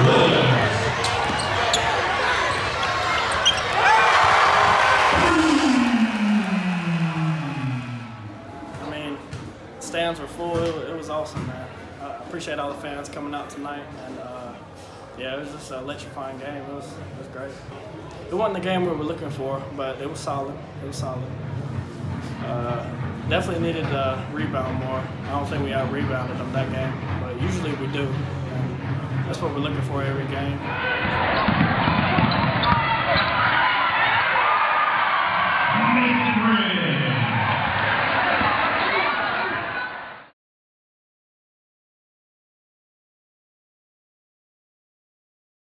I mean, stands were full. It was awesome, man. I appreciate all the fans coming out tonight, and yeah, it was just an electrifying game. It was great. It wasn't the game we were looking for, but it was solid. It was solid. Definitely needed to rebound more. I don't think we out-rebounded them that game, but usually we do. And that's what we're looking for every game.